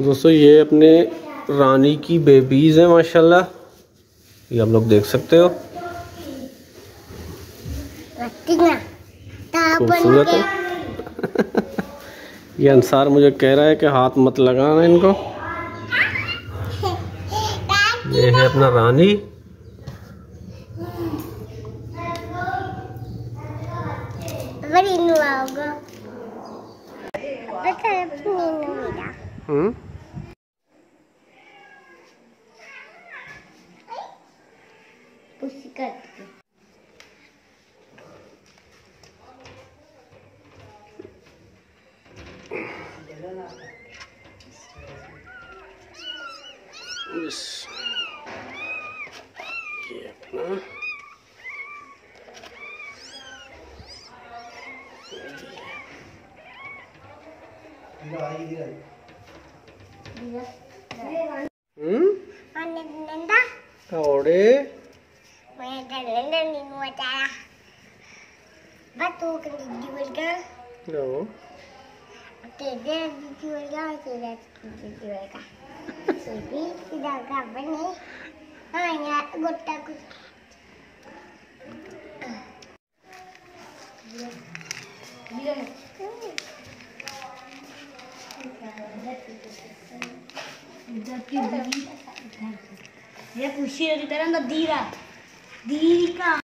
दोस्तों ये अपने रानी की बेबीज हैं माशाल्लाह, ये आप लोग देख सकते हो, खूबसूरत है। ये अंसार मुझे कह रहा है कि हाथ मत लगाना इनको। ये है अपना रानी। ये अपना Ore. No. ये खुशी होती तरह दीरा दी का